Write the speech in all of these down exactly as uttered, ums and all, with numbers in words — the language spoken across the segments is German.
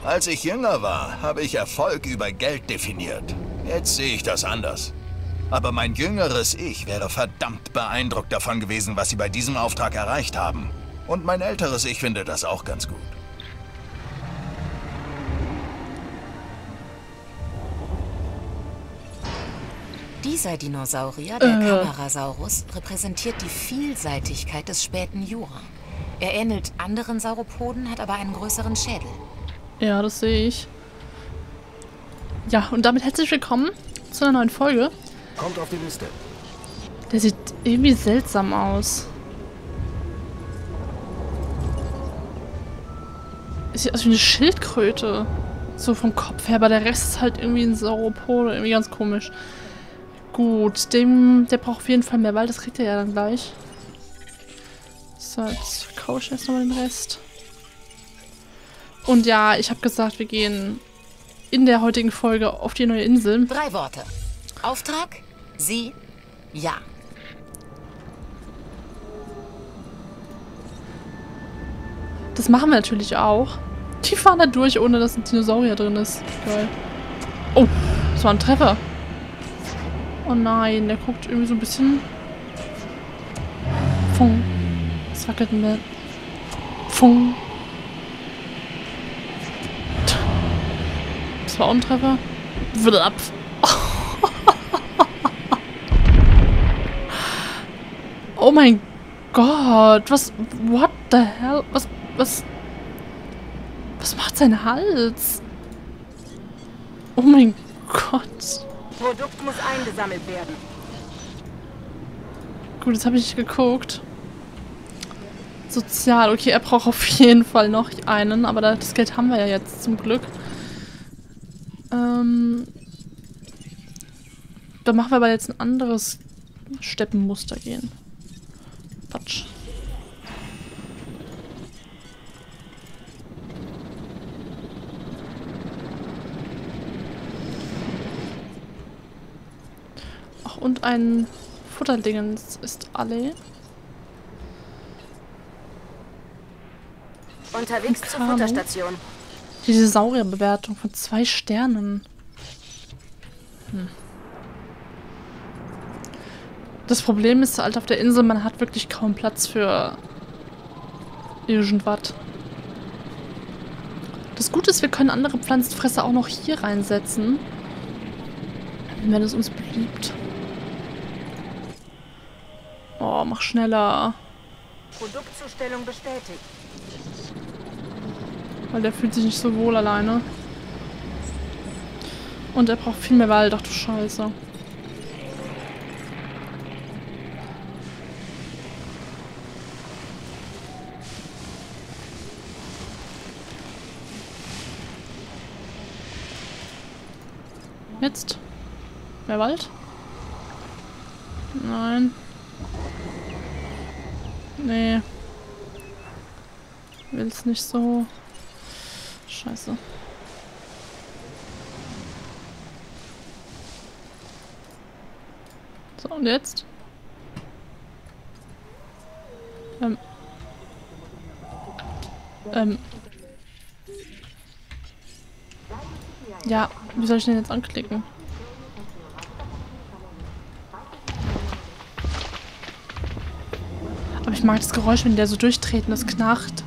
Als ich jünger war, habe ich Erfolg über Geld definiert. Jetzt sehe ich das anders. Aber mein jüngeres Ich wäre verdammt beeindruckt davon gewesen, was sie bei diesem Auftrag erreicht haben. Und mein älteres Ich findet das auch ganz gut. Dieser Dinosaurier, der äh. Camarasaurus, repräsentiert die Vielseitigkeit des späten Jura. Er ähnelt anderen Sauropoden, hat aber einen größeren Schädel. Ja, das sehe ich. Ja, und damit herzlich willkommen zu einer neuen Folge. Kommt auf die Liste. Der sieht irgendwie seltsam aus. Sieht aus wie eine Schildkröte. So vom Kopf her, aber der Rest ist halt irgendwie ein Sauropod. Irgendwie ganz komisch. Gut, dem, der braucht auf jeden Fall mehr Wald. Das kriegt er ja dann gleich. So, jetzt verkaufe ich erst nochmal den Rest. Und ja, ich habe gesagt, wir gehen in der heutigen Folge auf die neue Insel. Drei Worte. Auftrag, Sie, ja. Das machen wir natürlich auch. Die fahren da durch, ohne dass ein Dinosaurier drin ist. Geil. Oh, das war ein Treffer. Oh nein, der guckt irgendwie so ein bisschen... Fung. Was wackelt denn der? Fung. Das war auch ein Treffer. Vlap. Oh mein Gott. Was... What the hell? Was... Was... Was macht sein Hals? Oh mein Gott. Produkt muss eingesammelt werden. Gut, jetzt habe ich nicht geguckt. Sozial. Okay, er braucht auf jeden Fall noch einen, aber das Geld haben wir ja jetzt zum Glück. Ähm, da machen wir aber jetzt ein anderes Steppenmuster gehen. Quatsch. Ach, und ein Futterdingens ist alle. Unterwegs zur Futterstation. Diese Saurierbewertung von zwei Sternen. Hm. Das Problem ist halt auf der Insel, man hat wirklich kaum Platz für irgendwas. Das Gute ist, wir können andere Pflanzenfresser auch noch hier reinsetzen. Wenn es uns beliebt. Oh, mach schneller. Produktzustellung bestätigt. Weil der fühlt sich nicht so wohl alleine. Und er braucht viel mehr Wald. Ach du Scheiße. Jetzt? Mehr Wald? Nein. Nee. Will's nicht so. Scheiße. So, und jetzt? Ähm. Ähm. Ja, wie soll ich den jetzt anklicken? Aber ich mag das Geräusch, wenn der so durchtreten, das knarrt.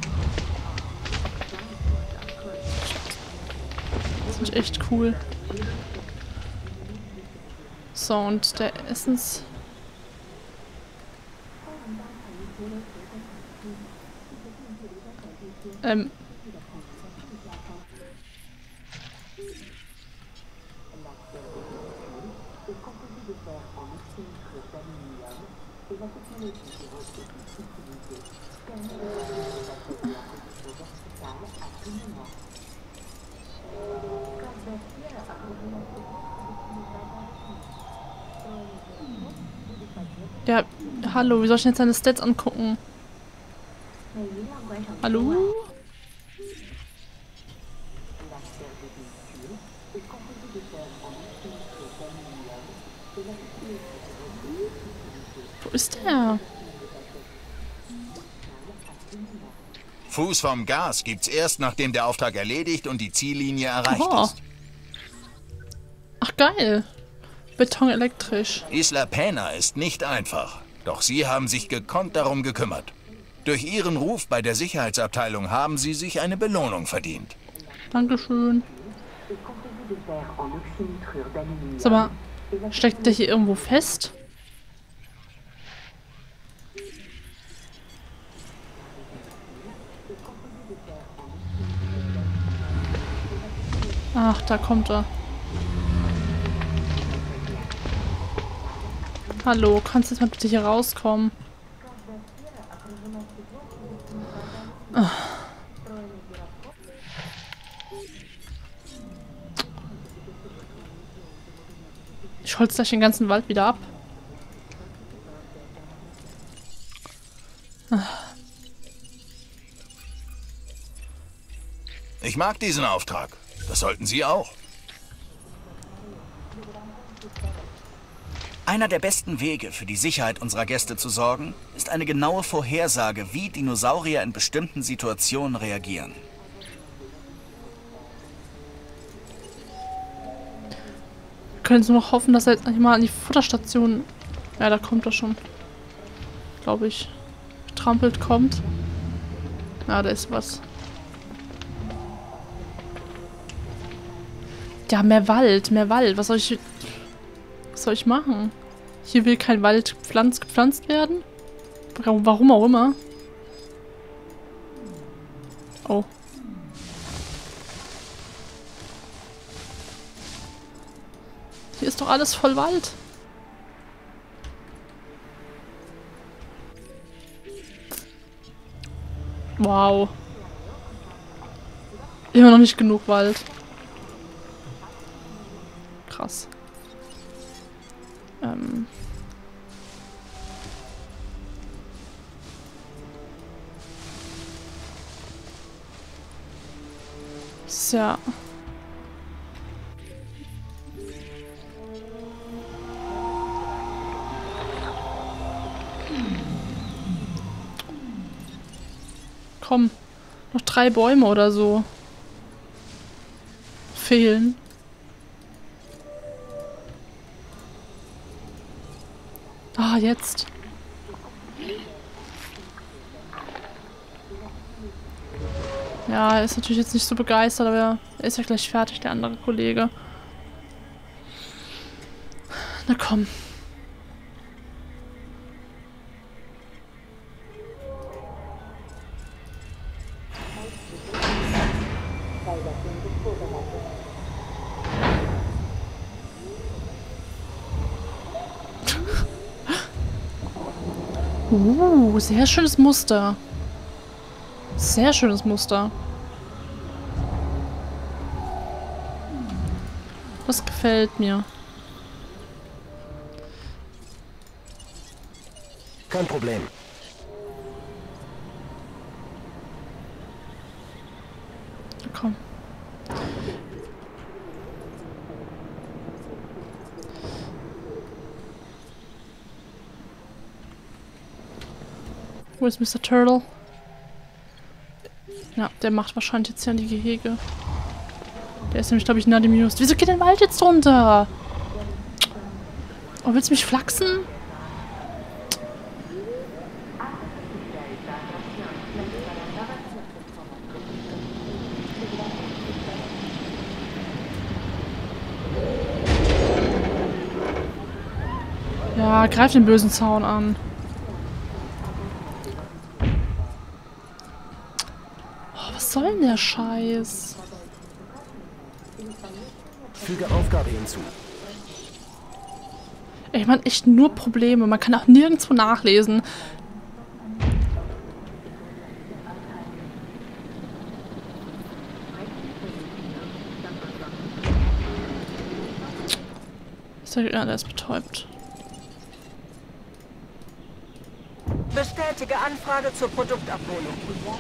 Das ist echt cool. So, und der Essens... Ähm... Ja, hallo, wie soll ich denn jetzt seine Stats angucken? Hallo? Wo ist der? Fuß vom Gas gibt's erst, nachdem der Auftrag erledigt und die Ziellinie erreicht Oh. ist. Ach, geil. Beton elektrisch. Isla Pena ist nicht einfach, doch Sie haben sich gekonnt darum gekümmert. Durch Ihren Ruf bei der Sicherheitsabteilung haben Sie sich eine Belohnung verdient. Dankeschön. Sag mal, steckt der hier irgendwo fest? Ach, da kommt er. Hallo, kannst du jetzt mal bitte hier rauskommen? Ah. Ich holz gleich den ganzen Wald wieder ab. Ah. Ich mag diesen Auftrag. Das sollten Sie auch. Einer der besten Wege, für die Sicherheit unserer Gäste zu sorgen, ist eine genaue Vorhersage, wie Dinosaurier in bestimmten Situationen reagieren. Wir können jetzt nur noch hoffen, dass er jetzt eigentlich mal an die Futterstation... Ja, da kommt er schon. Glaube ich. Trampelt kommt. Ja, da ist was. Ja, mehr Wald, mehr Wald. Was soll ich... Was soll ich machen? Hier will kein Wald gepflanzt, gepflanzt werden? Warum auch immer. Oh. Hier ist doch alles voll Wald. Wow. Immer noch nicht genug Wald. Krass. Ähm. Ist ja... Komm, noch drei Bäume oder so fehlen. Ah, jetzt. Ja, er ist natürlich jetzt nicht so begeistert, aber er ist ja gleich fertig, der andere Kollege. Na komm. Uh, sehr schönes Muster. Sehr schönes Muster. Das gefällt mir. Kein Problem. Komm. Wo ist Mister Turtle? Ja, der macht wahrscheinlich jetzt ja die Gehege. Der ist nämlich, glaube ich, nah dem Just. Wieso geht der Wald jetzt runter? Oh, willst du mich flachsen? Ja, greif den bösen Zaun an. Oh, was soll denn der Scheiß? Füge Aufgabe hinzu. Ich meine, echt nur Probleme. Man kann auch nirgendwo nachlesen. Ist der, ja, der ist betäubt. Bestätige Anfrage zur Produktabholung.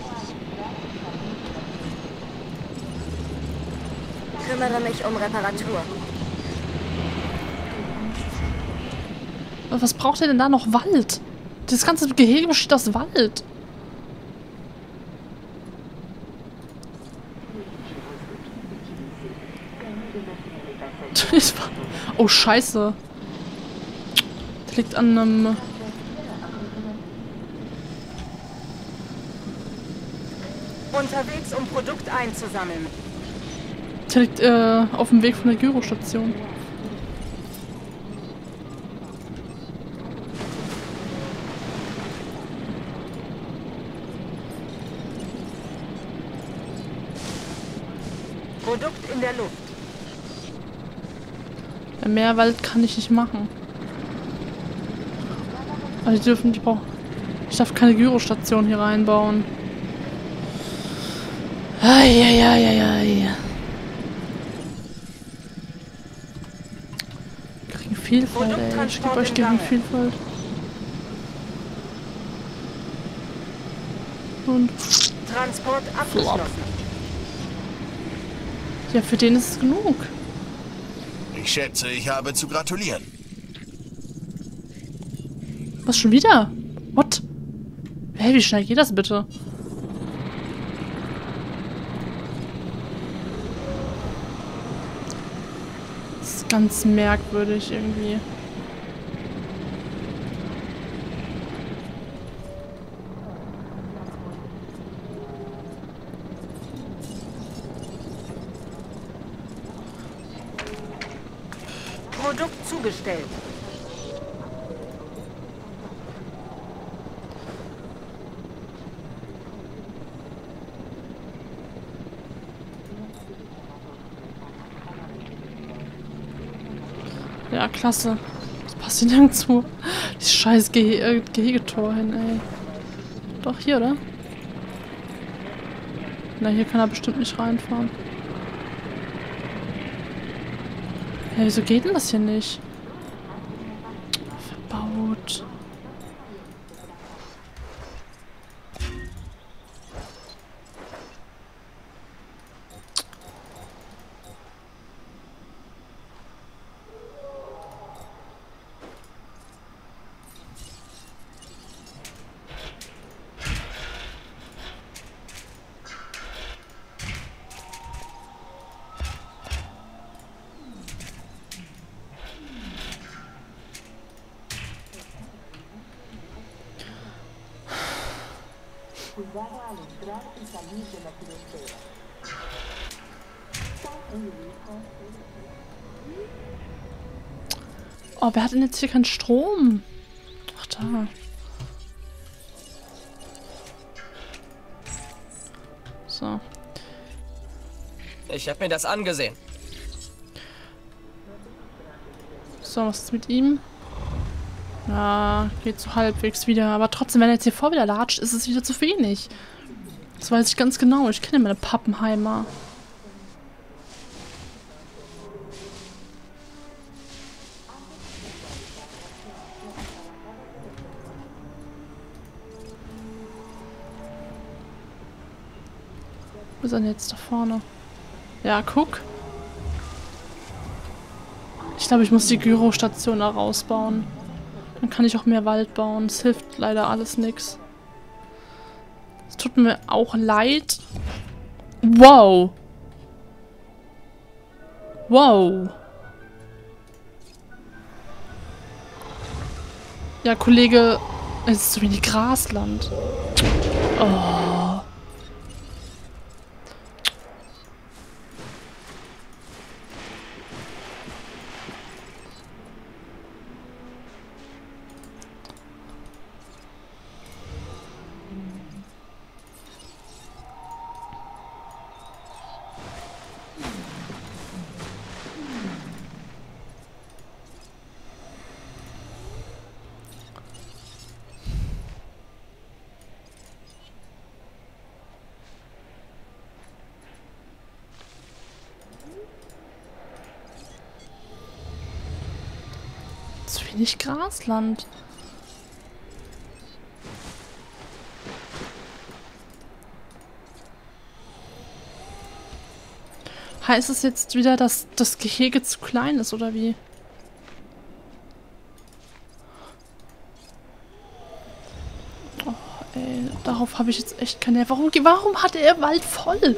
Kümmere mich um Reparatur. Was braucht er denn da noch Wald? Das ganze Gehege besteht aus Wald. Oh, scheiße. Der liegt an einem... Unterwegs, um Produkt einzusammeln. Der liegt äh, auf dem Weg von der Gyrostation. Produkt in der Luft. Ja, mehr Wald kann ich nicht machen. Also die dürfen, ich brauche, ich darf keine Gyrostation hier reinbauen. Eieieiei. Kriegen Vielfalt, ey. Ich gebe euch gegen Vielfalt. Und Transport abgeschlossen. Ja, für den ist es genug. Ich schätze, ich habe zu gratulieren. Was, schon wieder? What? Hey, wie schnell geht das bitte? Das ist ganz merkwürdig irgendwie. Produkt zugestellt. Ja, klasse. Das passt hier nirgendwo. Dieses scheiß Ge äh, Gehegetor hin, ey. Doch, hier, oder? Na, hier kann er bestimmt nicht reinfahren. Ja, wieso geht denn das hier nicht? Verbaut. Oh, wer hat denn jetzt hier keinen Strom? Ach, da. So. Ich habe mir das angesehen. So, was ist mit ihm? Ja, geht so halbwegs wieder. Aber trotzdem, wenn er jetzt hier vor wieder latscht, ist es wieder zu wenig. Das weiß ich ganz genau. Ich kenne meine Pappenheimer. Wo ist er denn jetzt da vorne? Ja, guck. Ich glaube, ich muss die Gyrostation da rausbauen. Dann kann ich auch mehr Wald bauen. Es hilft leider alles nichts. Es tut mir auch leid. Wow. Wow. Ja, Kollege, es ist zu wenig Grasland. Oh. Zu wenig Grasland. Heißt es jetzt wieder, dass das Gehege zu klein ist, oder wie? Oh, ey, darauf habe ich jetzt echt keine... Warum, warum hat er Wald voll?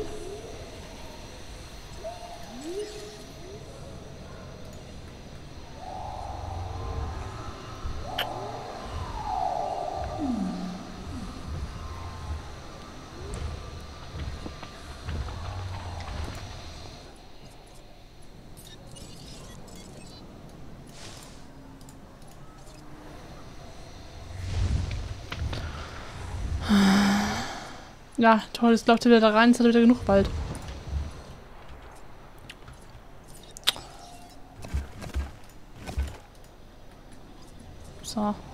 Ja, toll, jetzt läuft er wieder da rein, jetzt hat er wieder genug Wald. So.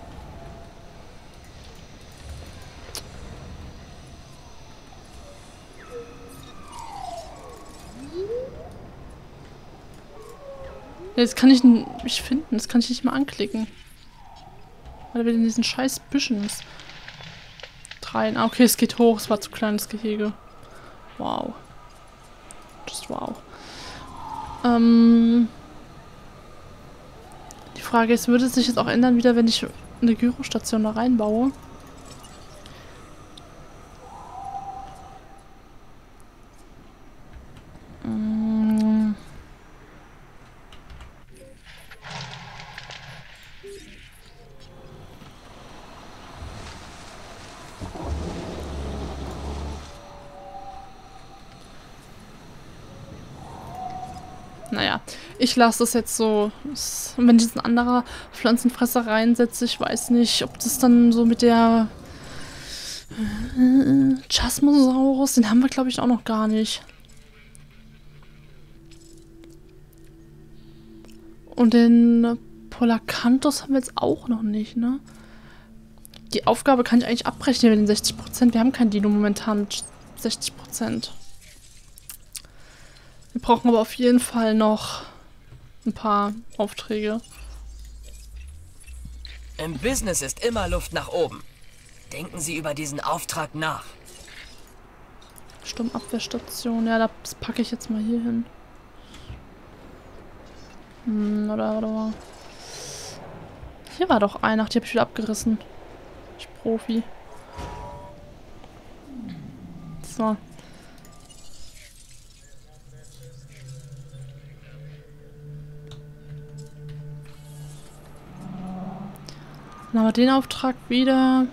Jetzt kann ich ihn nicht finden, das kann ich nicht mal anklicken. Weil er wieder in diesen scheiß Büschen ist. Rein. Ah, okay, es geht hoch, es war zu kleines Gehege. Wow. Just wow. Ähm... Die Frage ist, würde es sich jetzt auch ändern, wieder, wenn ich eine Gyrostation da reinbaue? Mm. Naja, ich lasse das jetzt so. Und wenn ich jetzt ein anderer Pflanzenfresser reinsetze, ich weiß nicht, ob das dann so mit der äh, Chasmosaurus, den haben wir glaube ich auch noch gar nicht. Und den Polacanthus haben wir jetzt auch noch nicht, ne? Die Aufgabe kann ich eigentlich abbrechen mit den sechzig Prozent. Wir haben kein Dino momentan mit sechzig Prozent. Wir brauchen aber auf jeden Fall noch ein paar Aufträge. Im Business ist immer Luft nach oben. Denken Sie über diesen Auftrag nach. Sturmabwehrstation. Ja, das packe ich jetzt mal hier hin. Hm, oder, oder. Hier war doch eine. Ach, die habe ich wieder abgerissen. Ich Profi. So. Dann haben wir den Auftrag wieder.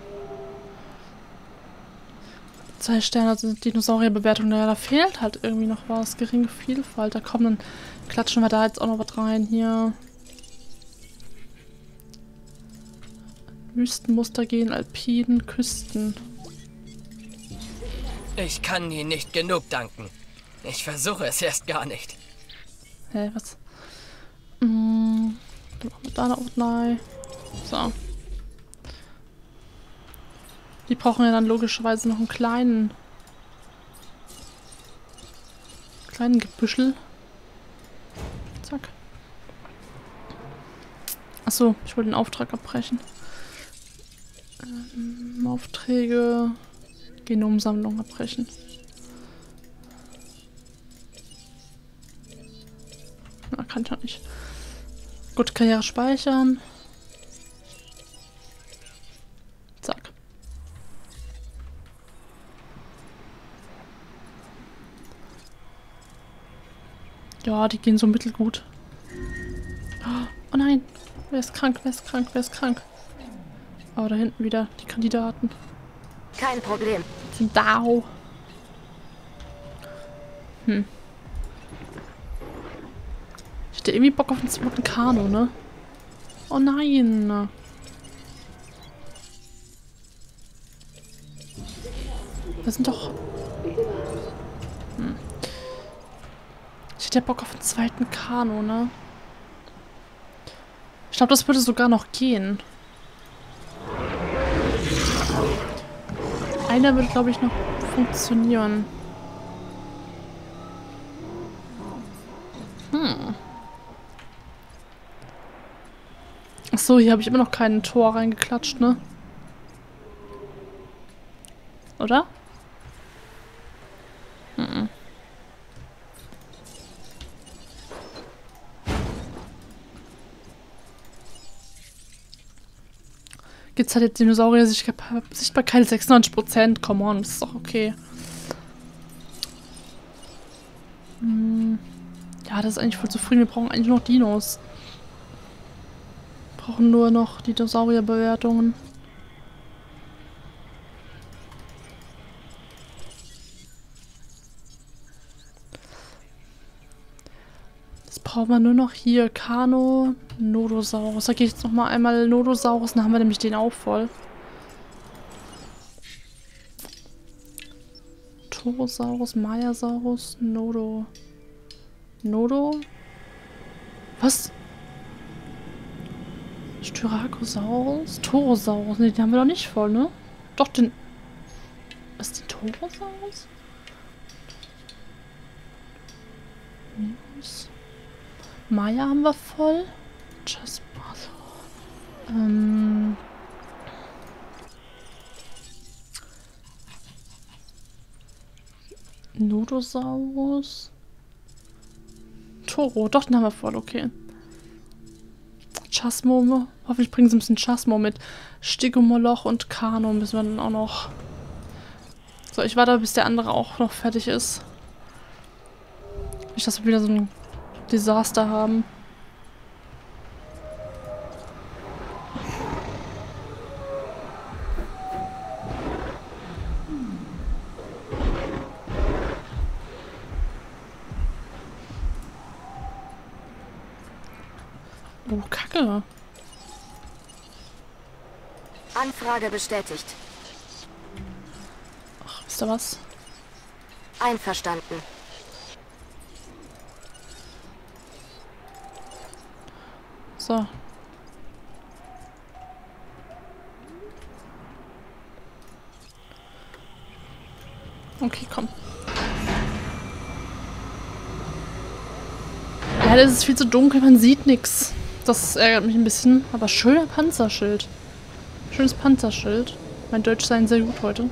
Zwei Sterne, also Dinosaurierbewertung. Naja, da fehlt halt irgendwie noch was. Geringe Vielfalt. Da kommen dann, klatschen wir da jetzt auch noch was rein hier. Wüstenmuster gehen, Alpinen, Küsten. Ich kann Ihnen nicht genug danken. Ich versuche es erst gar nicht. Hä, was? Hm, dann machen wir da noch nein. So. Die brauchen ja dann logischerweise noch einen kleinen kleinen Gebüschel. Zack. Achso, ich wollte den Auftrag abbrechen. Ähm, Aufträge. Genomsammlung abbrechen. Na, kann ich noch nicht. Gut, Karriere speichern. Zack. Ja, die gehen so mittelgut. Oh nein, wer ist krank, wer ist krank, wer ist krank? Oh, da hinten wieder die Kandidaten. Kein Problem. Die sind da. Hm. Ich hätte irgendwie Bock auf einen zweiten Kano, ne? Oh nein. Das sind doch... Hm. Ich hätte ja Bock auf einen zweiten Kano, ne? Ich glaube, das würde sogar noch gehen. Einer würde, glaube ich, noch funktionieren. Hm. Achso, hier habe ich immer noch keinen Tor reingeklatscht, ne? Oder? Hm. Gibt's halt jetzt Dinosaurier Sichtbarkeit sechsundneunzig Prozent. Come on, das ist doch okay. Hm. Ja, das ist eigentlich voll zufrieden. Wir brauchen eigentlich nur noch Dinos. Wir brauchen nur noch Dinosaurierbewertungen. Jetzt brauchen wir nur noch hier Kano, Nodosaurus. Da gehe ich jetzt noch mal einmal Nodosaurus, dann haben wir nämlich den auch voll. Torosaurus, Mayasaurus, Nodo. Nodo? Was? Styracosaurus? Torosaurus? Ne, den haben wir doch nicht voll, ne? Doch, den... Was ist die Torosaurus? Minus. Maya haben wir voll. Just ähm... Nodosaurus. Toro, doch, den haben wir voll, okay. Chasmo, hoffentlich bringen sie ein bisschen Chasmo mit. Stegomoloch und Kano müssen wir dann auch noch. So, ich warte, bis der andere auch noch fertig ist. Nicht, dass wir wieder so ein Desaster haben. Oh, Kacke. Anfrage bestätigt. Ach, wisst ihr was? Einverstanden. So. Okay, komm. Ja, das ist viel zu dunkel, man sieht nichts. Das ärgert mich ein bisschen. Aber schöner Panzerschild. Schönes Panzerschild. Mein Deutsch sei sehr gut heute.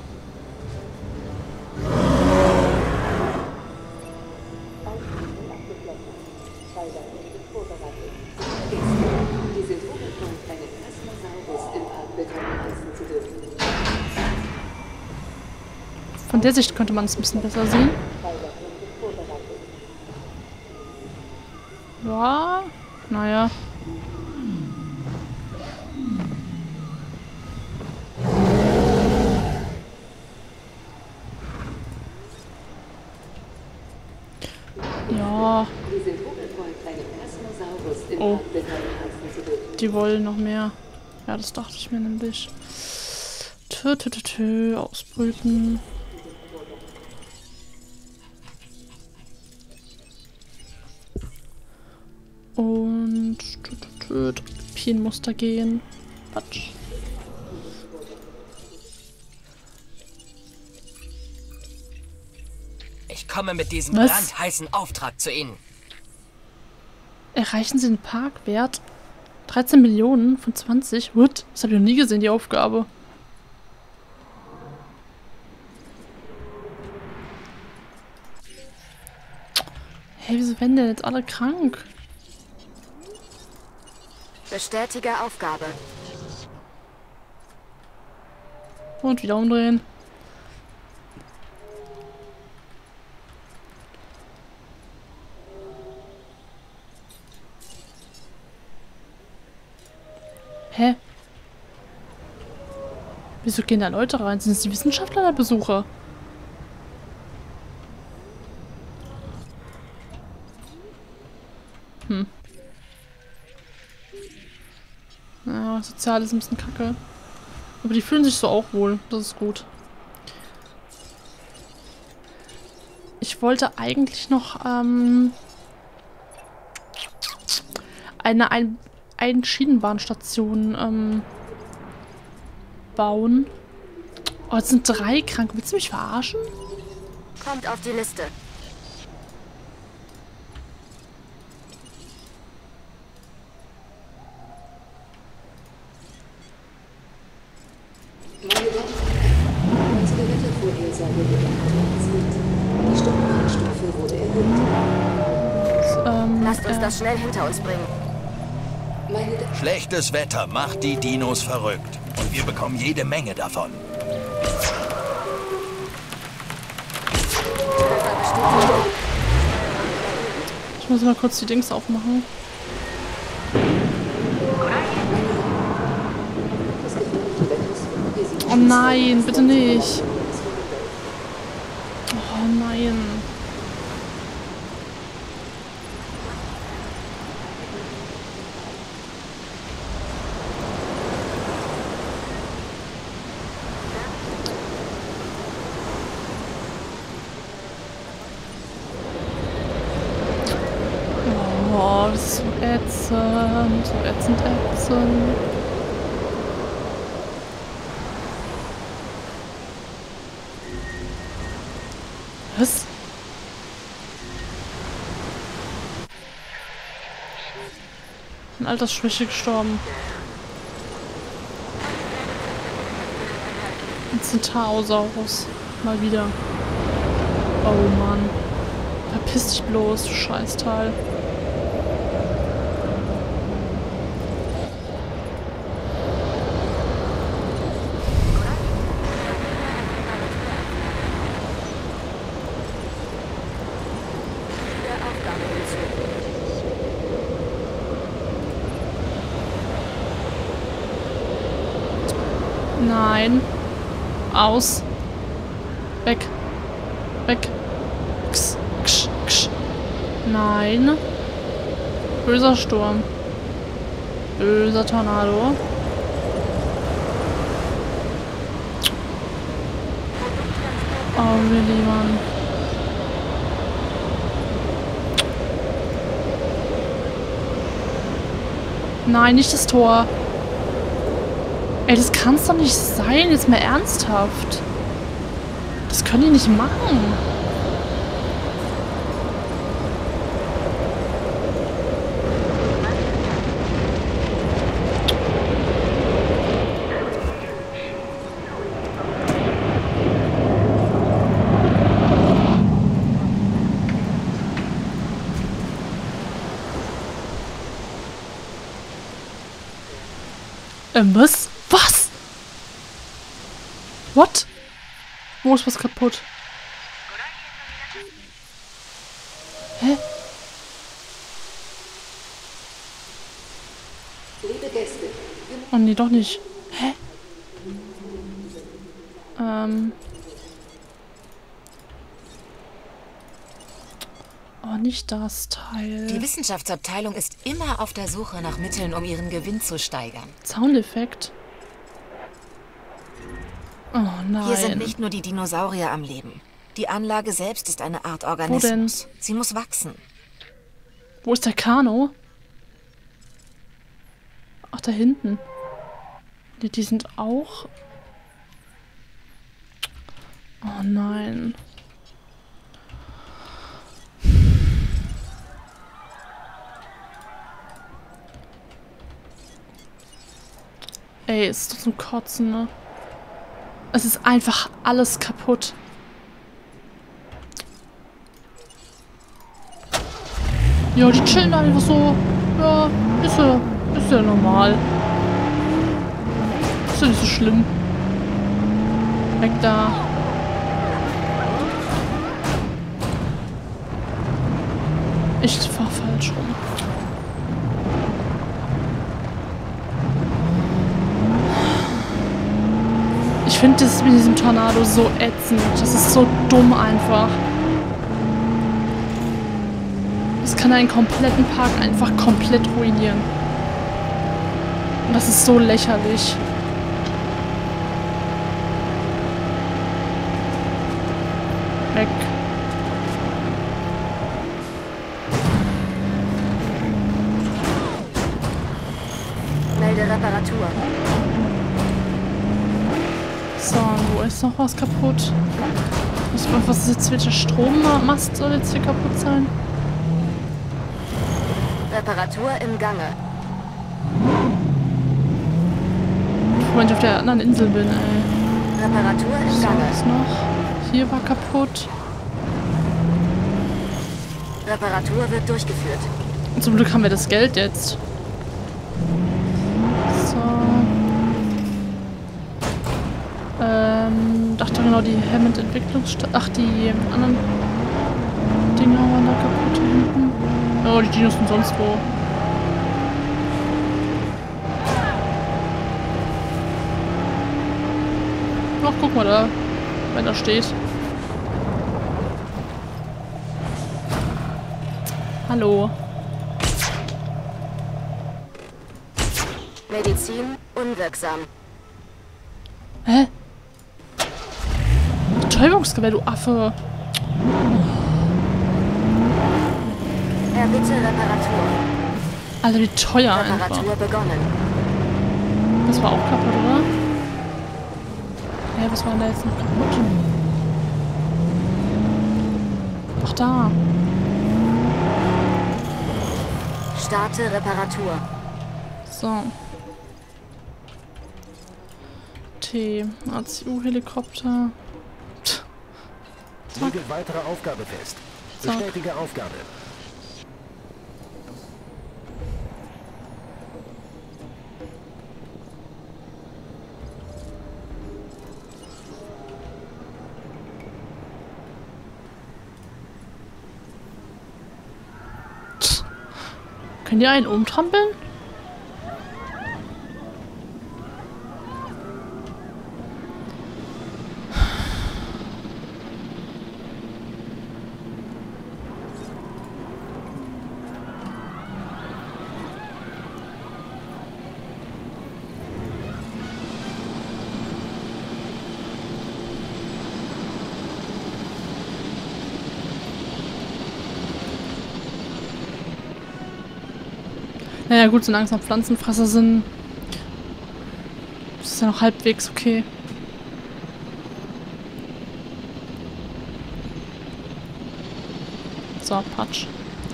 Von der Sicht könnte man es ein bisschen besser sehen. Ja, naja. Ja. Oh. Die wollen noch mehr. Ja, das dachte ich mir nämlich. Tö, tö, tö, tö. Ausbrüten. Und Pienmuster gehen. Quatsch. Ich komme mit diesem Was? brandheißen Auftrag zu Ihnen. Erreichen Sie den Parkwert? dreizehn Millionen von zwanzig? What? Das habe ich noch nie gesehen, die Aufgabe. Hey, wieso werden denn jetzt alle krank? Bestätige Aufgabe. Und wieder umdrehen. Hä? Wieso gehen da Leute rein? Sind es die Wissenschaftler oder Besucher? Hm. Ja, sozial ist ein bisschen kacke. Aber die fühlen sich so auch wohl. Das ist gut. Ich wollte eigentlich noch ähm, eine ein Einschienenbahnstation ähm, bauen. Oh, jetzt sind drei krank. Willst du mich verarschen? Kommt auf die Liste. Meine Damen und Herren, unsere Wettervorhersage wurde aktualisiert. Die Sturmwarnstufe wurde erhöht. Ähm, Lasst uns äh, das schnell hinter uns bringen. Meine Da- Schlechtes Wetter macht die Dinos verrückt. Und wir bekommen jede Menge davon. ich muss mal kurz die Dings aufmachen. Oh nein, bitte nicht. Oh nein. So ätzend, so ätzend, ätzend. Was? An Altersschwäche gestorben. Ein Centaurosaurus. Mal wieder. Oh Mann. Verpiss dich bloß, du Scheißteil. Nein. Aus. Weg. Weg. Ksch, ksch, ksch. Nein. Böser Sturm. Böser Tornado. Oh, Willi, Mann. Nein, nicht das Tor. Ey, das kann's doch nicht sein. Jetzt mal ernsthaft. Das können die nicht machen. Ähm, was? Was? What? Wo ist was kaputt? Hä? Liebe Gäste, Oh nee, doch nicht. Hä? Ähm. Oh, nicht das Teil. Die Wissenschaftsabteilung ist immer auf der Suche nach Mitteln, um ihren Gewinn zu steigern. Soundeffekt. Oh nein. Hier sind nicht nur die Dinosaurier am Leben. Die Anlage selbst ist eine Art Organismus. Sie muss wachsen. Wo ist der Kano? Ach, da hinten. Die, die sind auch... Oh nein. Ey, ist doch zum Kotzen, ne? Es ist einfach alles kaputt. Ja, die chillen einfach so. Ja, ist ja, ist ja normal. Ist ja nicht so schlimm. Weg da. Ich fahr falsch rum. Ich finde das mit diesem Tornado so ätzend. Das ist so dumm einfach. Das kann einen kompletten Park einfach komplett ruinieren. Und das ist so lächerlich. Weg. Melde Reparatur. So, wo ist noch was kaputt? Was, was ist jetzt wieder? Strommast soll jetzt hier kaputt sein? Reparatur im Gange. Wenn ich auf der anderen Insel bin, ey. Reparatur im So, Gange. was noch? Hier war kaputt. Reparatur wird durchgeführt. Und zum Glück haben wir das Geld jetzt. So. Ähm, dachte genau, die Hammond-Entwicklungsstadt. Ach, die anderen Dinger waren da kaputt hier hinten. Oh, die Dinos sind sonst wo. Ach, guck mal da, wenn da steht. Hallo. Medizin unwirksam. Hä? Betäubungsgewehr, du Affe. Erbitte Reparatur. Alter, wie teuer einfach. Reparatur begonnen. Das war auch kaputt, oder? Ja, was war denn da jetzt noch kaputt? Ach, da. Starte Reparatur. So. T. A C U-Helikopter. Lege weitere Aufgabe fest. Zack. Bestätige Aufgabe. Können die einen umtrampeln? Naja gut, solange es noch Pflanzenfresser sind, ist es ja noch halbwegs okay. So, Patsch.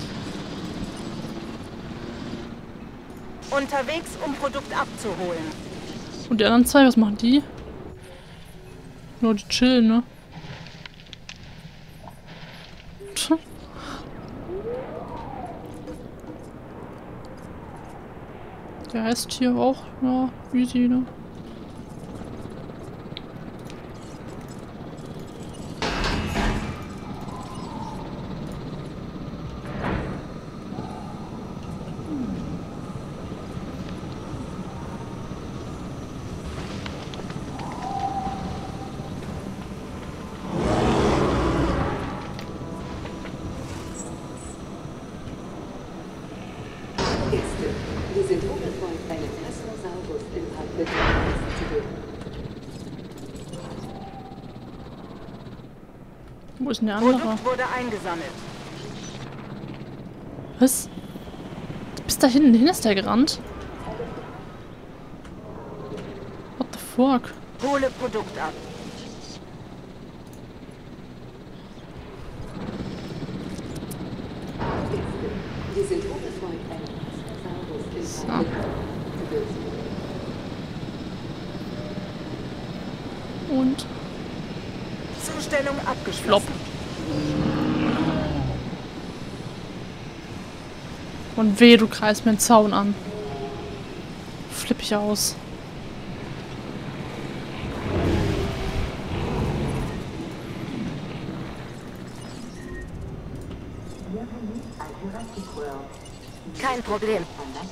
Unterwegs, um Produkt abzuholen. Und die anderen zwei, was machen die? Nur die chillen, ne? Tch. Der heißt hier auch, ja, easy, ne? Wir sind unbefolgt einen Tassosaurus im Parkplatz zurück. Wo ist denn der andere? Produkt wurde eingesammelt. Was? Bis da hinten hin ist der gerannt? What the fuck? Hole Produkt ab. Wir sind unbefolgt einen Tassosaurus im So. Parkplatz zurück. Und? Zustellung abgeschlossen. Flop. Und weh, du kreist mir einen Zaun an. Flipp ich aus. Kein Problem.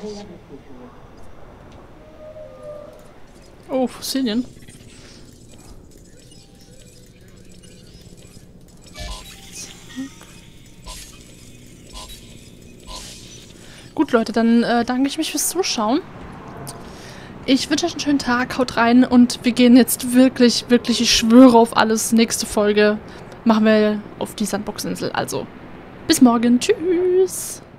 Oh, Fossilien. Gut, Leute, dann äh, danke ich mich fürs Zuschauen. Ich wünsche euch einen schönen Tag, haut rein und wir gehen jetzt wirklich, wirklich, ich schwöre auf alles, nächste Folge machen wir auf die Sandbox-Insel. Also, bis morgen, tschüss!